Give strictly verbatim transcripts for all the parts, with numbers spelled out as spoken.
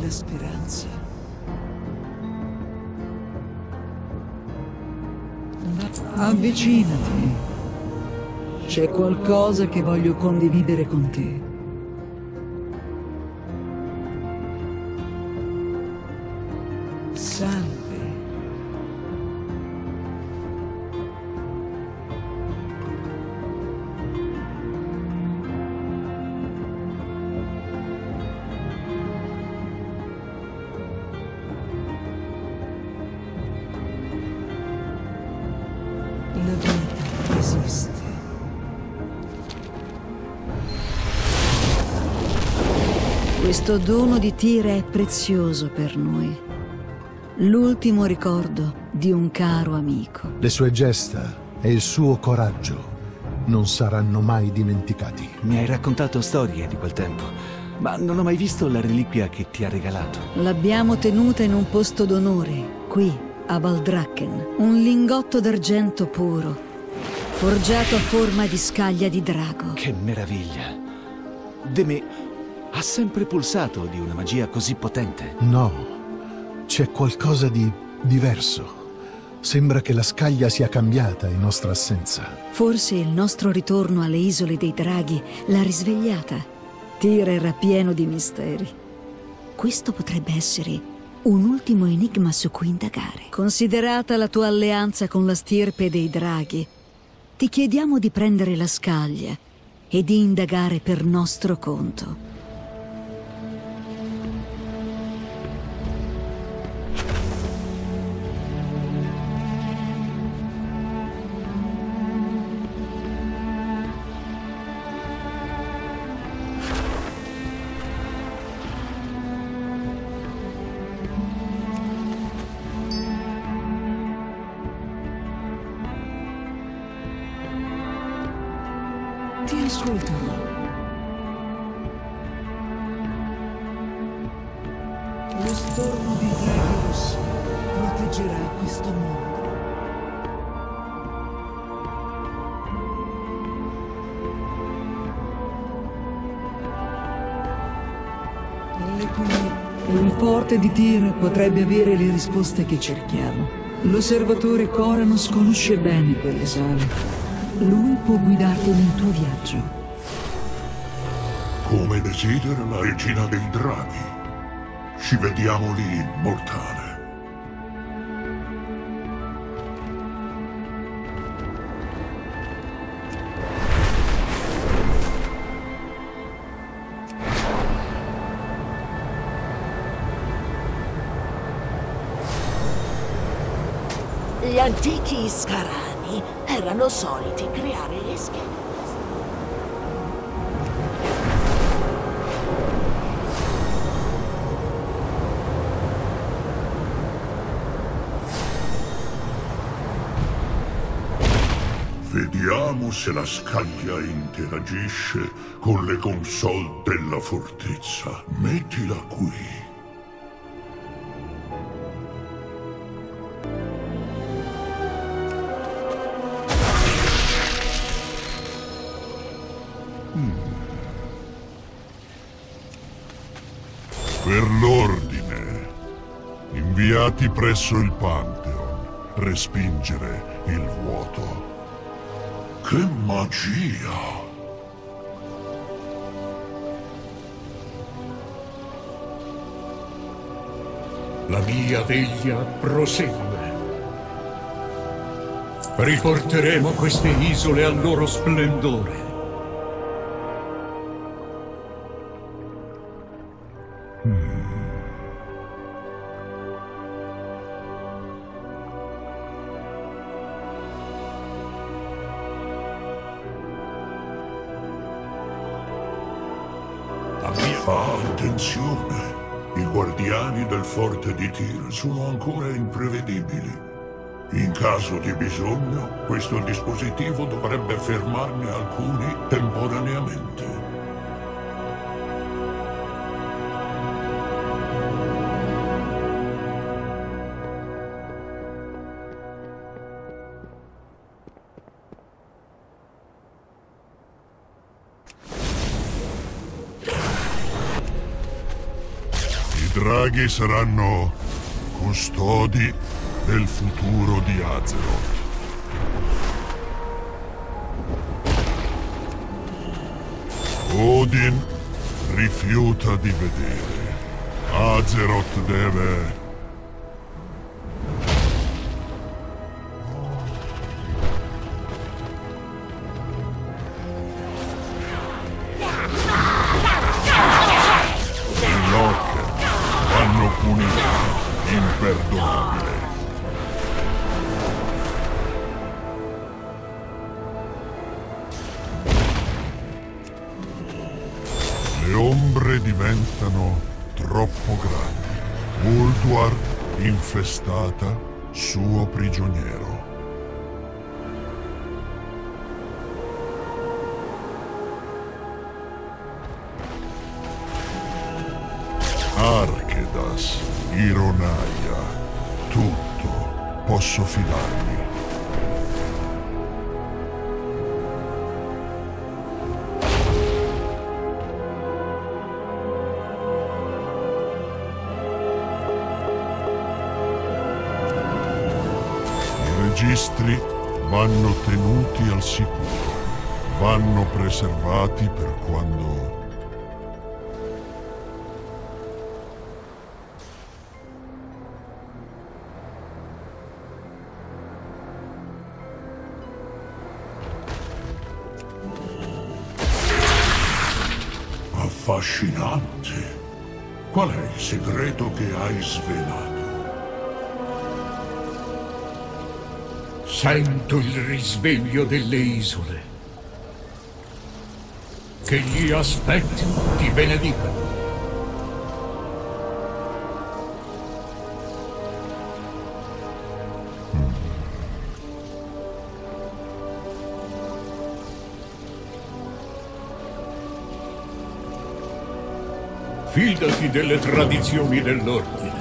la speranza. Avvicinati. C'è qualcosa che voglio condividere con te. Salve. La vita esiste. Questo dono di Tyr è prezioso per noi. L'ultimo ricordo di un caro amico. Le sue gesta e il suo coraggio non saranno mai dimenticati. Mi hai raccontato storie di quel tempo, ma non ho mai visto la reliquia che ti ha regalato. L'abbiamo tenuta in un posto d'onore, qui, a Valdrakken. Un lingotto d'argento puro, forgiato a forma di scaglia di drago. Che meraviglia! Deme ha sempre pulsato di una magia così potente. No. C'è qualcosa di diverso. Sembra che la scaglia sia cambiata in nostra assenza. Forse il nostro ritorno alle isole dei draghi l'ha risvegliata. Tyr era pieno di misteri. Questo potrebbe essere un ultimo enigma su cui indagare. Considerata la tua alleanza con la stirpe dei draghi, ti chiediamo di prendere la scaglia e di indagare per nostro conto. Ti ascolterò. Lo stormo dei draghi rossi proteggerà questo mondo. Il forte di Tyr potrebbe avere le risposte che cerchiamo. L'osservatore Koranos conosce bene quelle sale. Lui può guidarti nel tuo viaggio. Come desidera la regina dei draghi. Ci vediamo lì, mortale. Gli antichi Iscarani erano soliti creare le schede. Vediamo se la scaglia interagisce con le console della fortezza. Mettila qui. Per l'ordine, inviati presso il Pantheon, respingere il vuoto. Che magia! La mia veglia prosegue. Riporteremo queste isole al loro splendore. Fa attenzione, i guardiani del forte di Tyr sono ancora imprevedibili. In caso di bisogno, questo dispositivo dovrebbe fermarne alcuni temporaneamente. I draghi saranno custodi del futuro di Azeroth. Odin rifiuta di vedere. Azeroth deve... I Locker vanno puniti. Imperdonabile. Le ombre diventano troppo grandi. Ulduar, infestata, suo prigioniero. Arkedas, Ironaia, tutto posso fidarmi. I registri vanno tenuti al sicuro, vanno preservati per quando... Affascinante. Qual è il segreto che hai svelato? Sento il risveglio delle isole. Che gli aspetti ti benedicano. Fidati delle tradizioni dell'ordine.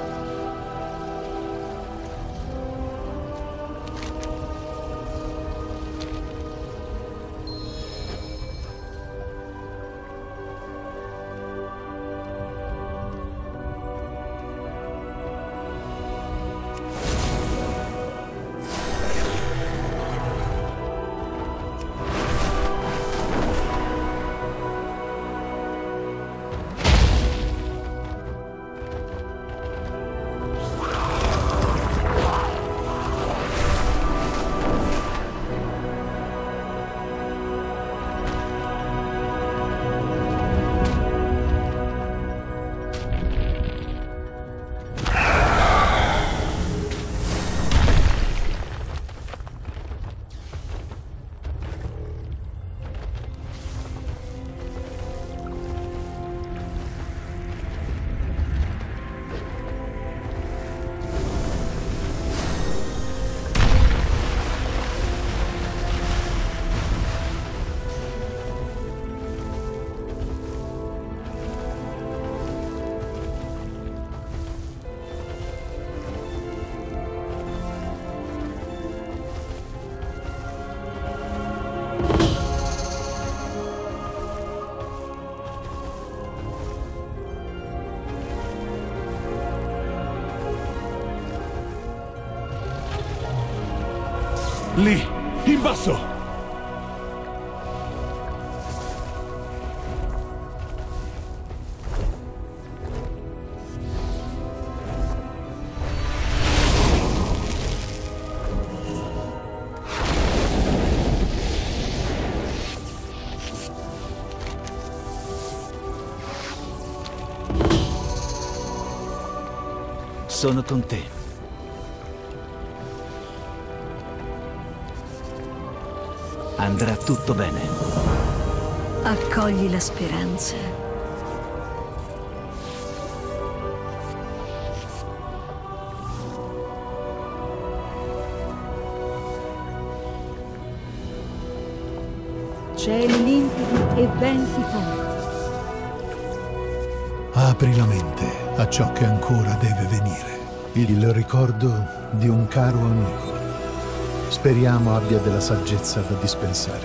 Lì, in basso! Sono con te. Andrà tutto bene. Accogli la speranza. Cieli limpidi e venti forti. Apri la mente a ciò che ancora deve venire. Il ricordo di un caro amico. Speriamo abbia della saggezza da dispensare.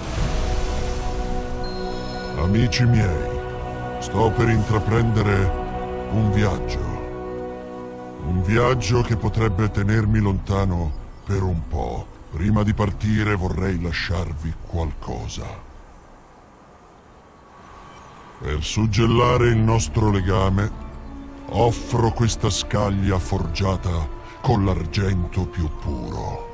Amici miei, sto per intraprendere Un viaggio. Un viaggio che potrebbe tenermi lontano per un po'. Prima di partire vorrei lasciarvi qualcosa. Per suggellare il nostro legame, offro questa scaglia forgiata con l'argento più puro.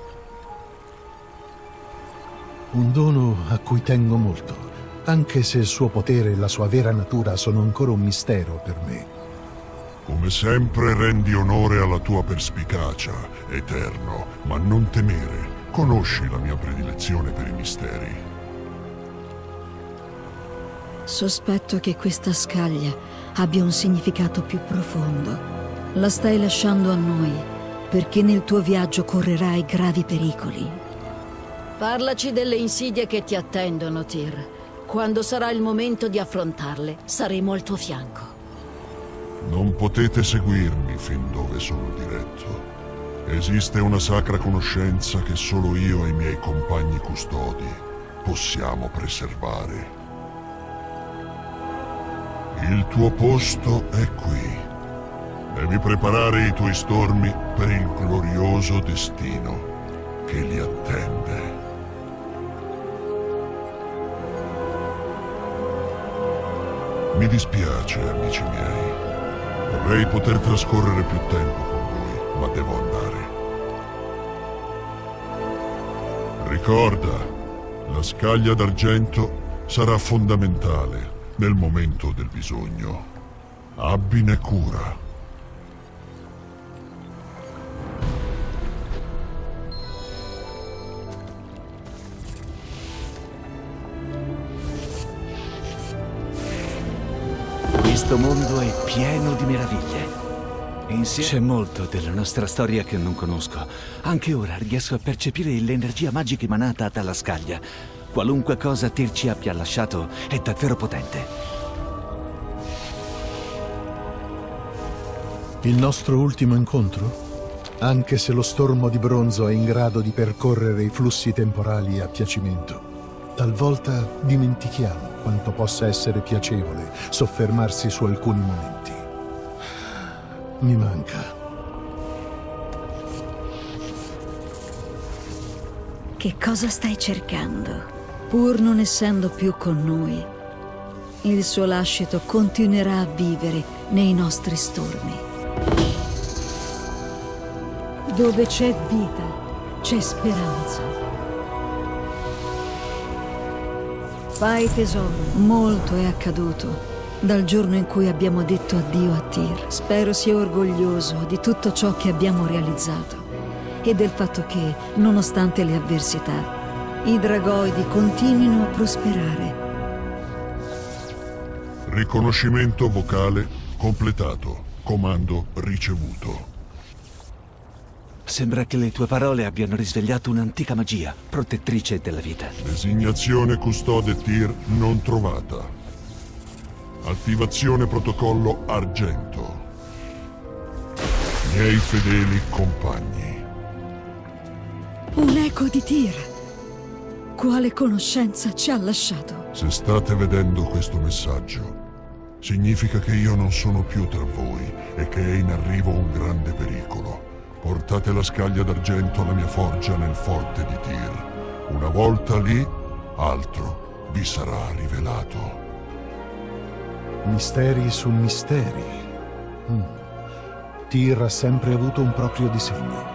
Un dono a cui tengo molto, anche se il suo potere e la sua vera natura sono ancora un mistero per me. Come sempre rendi onore alla tua perspicacia, Eterno, ma non temere. Conosci la mia predilezione per i misteri. Sospetto che questa scaglia abbia un significato più profondo. La stai lasciando a noi, perché nel tuo viaggio correrai gravi pericoli. Parlaci delle insidie che ti attendono, Tyr. Quando sarà il momento di affrontarle, saremo al tuo fianco. Non potete seguirmi fin dove sono diretto. Esiste una sacra conoscenza che solo io e i miei compagni custodi possiamo preservare. Il tuo posto è qui. Devi preparare i tuoi stormi per il glorioso destino che li attende. Mi dispiace, amici miei. Vorrei poter trascorrere più tempo con voi, ma devo andare. Ricorda, la scaglia d'argento sarà fondamentale nel momento del bisogno. Abbine cura. Questo mondo è pieno di meraviglie. Insieme... C'è molto della nostra storia che non conosco. Anche ora riesco a percepire l'energia magica emanata dalla scaglia. Qualunque cosa Tyr ci abbia lasciato è davvero potente. Il nostro ultimo incontro? Anche se lo stormo di bronzo è in grado di percorrere i flussi temporali a piacimento, talvolta dimentichiamo quanto possa essere piacevole soffermarsi su alcuni momenti. Mi manca. Che cosa stai cercando? Pur non essendo più con noi, il suo lascito continuerà a vivere nei nostri stormi. Dove c'è vita, c'è speranza. Fai tesoro, molto è accaduto dal giorno in cui abbiamo detto addio a Tyr. Spero sia orgoglioso di tutto ciò che abbiamo realizzato e del fatto che, nonostante le avversità, i dragoidi continuino a prosperare. Riconoscimento vocale completato. Comando ricevuto. Sembra che le tue parole abbiano risvegliato un'antica magia, protettrice della vita. Designazione custode Tyr non trovata. Attivazione protocollo argento. Miei fedeli compagni. Un eco di Tyr. Quale conoscenza ci ha lasciato? Se state vedendo questo messaggio, significa che io non sono più tra voi e che è in arrivo un grande pericolo. Portate la scaglia d'argento alla mia forgia nel forte di Tyr. Una volta lì, altro vi sarà rivelato. Misteri su misteri. Mm. Tyr ha sempre avuto un proprio disegno.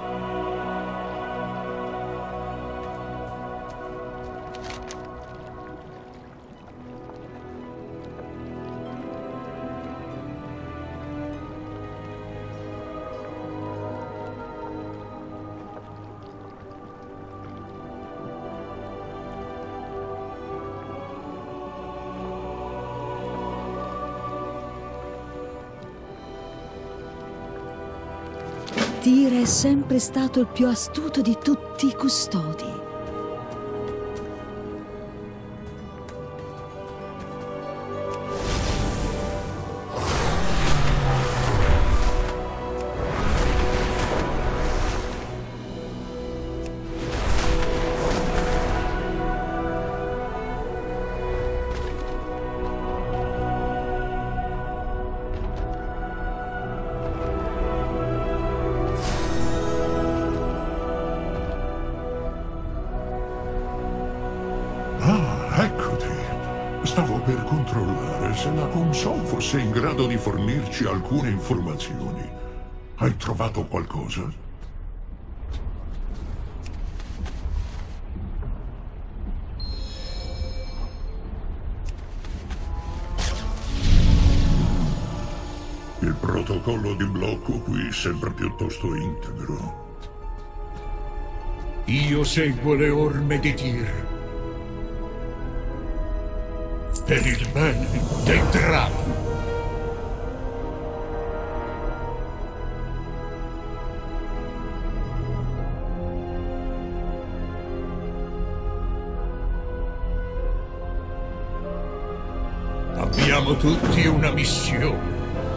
Tyr è sempre stato il più astuto di tutti i custodi. controllare se la console fosse in grado di fornirci alcune informazioni. Hai trovato qualcosa? Il protocollo di blocco qui sembra piuttosto integro. Io seguo le orme di Tyr. Per il bene dei draghi. Abbiamo tutti una missione.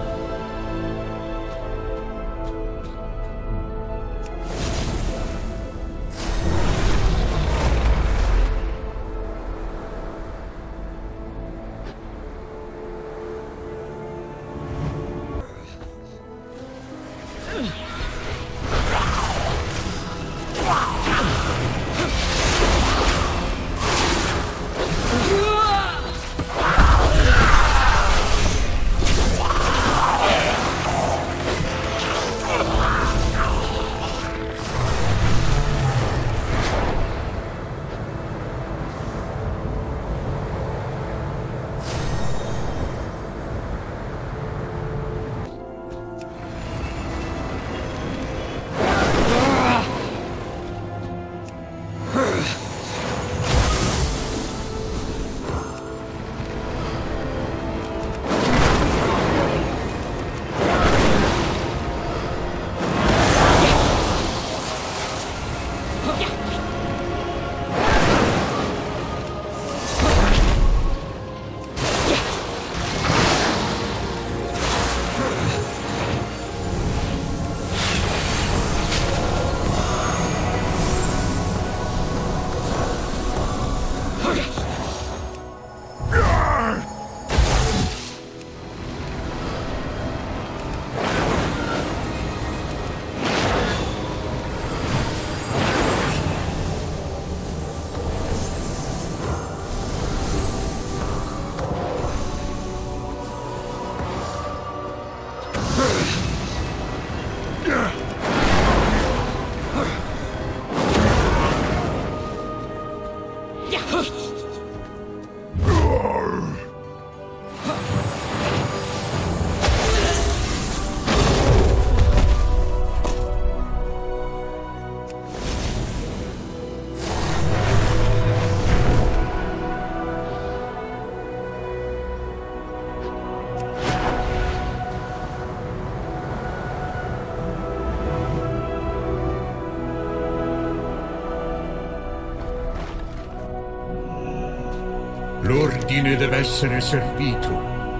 L'ordine deve essere servito.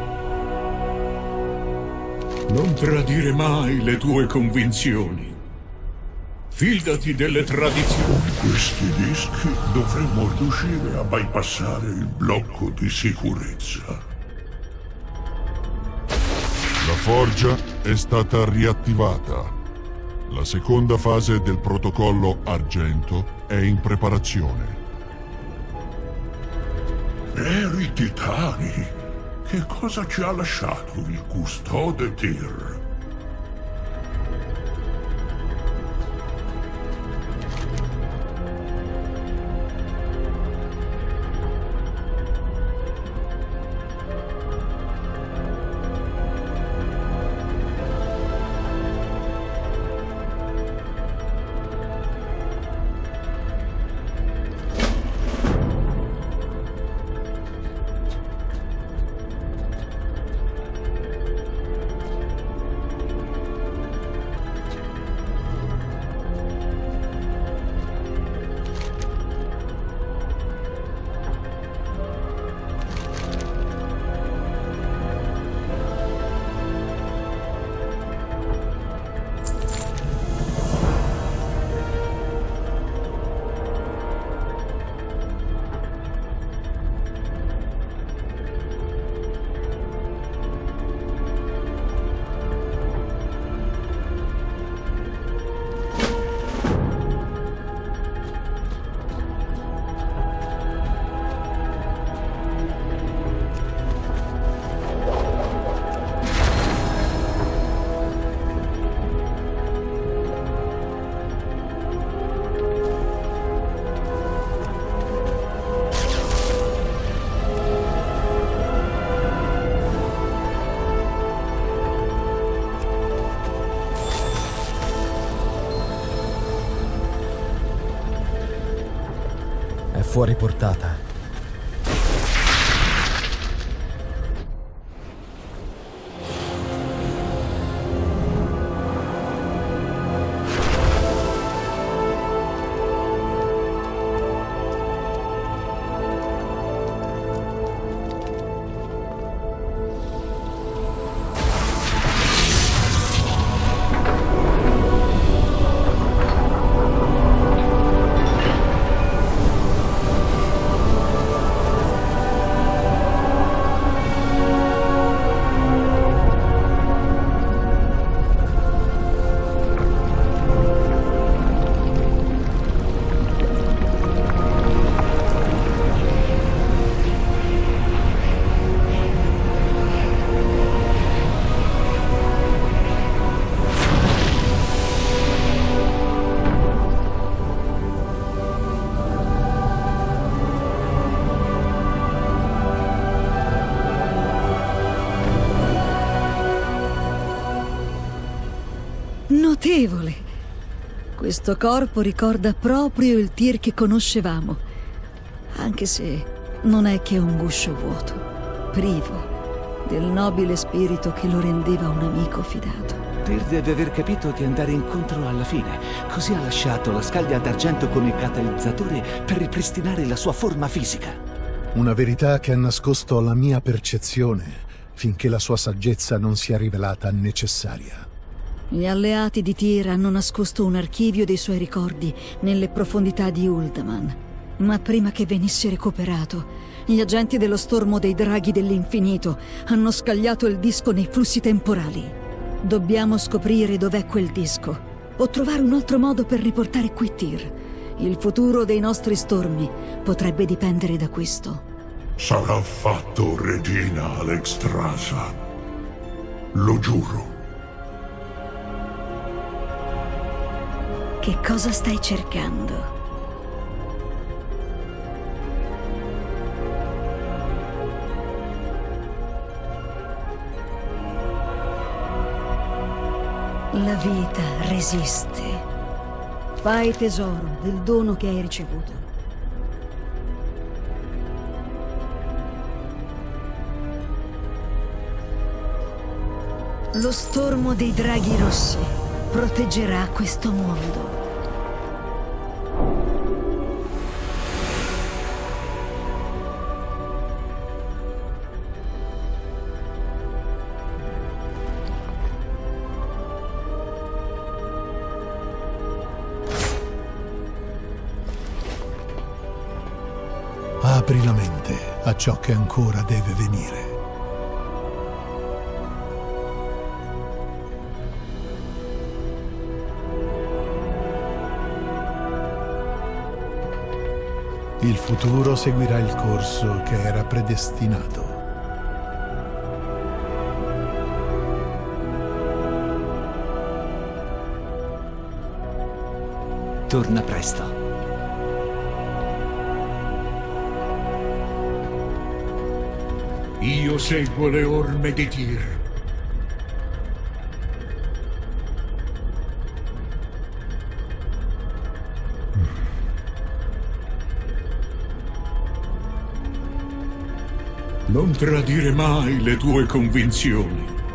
Non tradire mai le tue convinzioni. Fidati delle tradizioni. Con questi dischi dovremmo riuscire a bypassare il blocco di sicurezza. La forgia è stata riattivata. La seconda fase del protocollo Argento è in preparazione. Eri titani! Che cosa ci ha lasciato il custode Tyr? fuori portata. Notevole! Questo corpo ricorda proprio il Tyr che conoscevamo, anche se non è che un guscio vuoto, privo del nobile spirito che lo rendeva un amico fidato. Tyr deve aver capito di andare incontro alla fine, così ha lasciato la scaglia d'argento come catalizzatore per ripristinare la sua forma fisica. Una verità che ha nascosto alla mia percezione finché la sua saggezza non sia rivelata necessaria. Gli alleati di Tyr hanno nascosto un archivio dei suoi ricordi nelle profondità di Uldaman, ma prima che venisse recuperato, gli agenti dello stormo dei draghi dell'infinito hanno scagliato il disco nei flussi temporali. Dobbiamo scoprire dov'è quel disco, o trovare un altro modo per riportare qui Tyr. Il futuro dei nostri stormi potrebbe dipendere da questo. Sarà fatto, regina Alexstrasza. Lo giuro. Che cosa stai cercando? La vita resiste. Fai tesoro del dono che hai ricevuto. Lo stormo dei draghi rossi proteggerà questo mondo. Apri la mente a ciò che ancora deve venire. Il futuro seguirà il corso che era predestinato. Torna presto. Io seguo le orme di Tyr. Non tradire mai le tue convinzioni.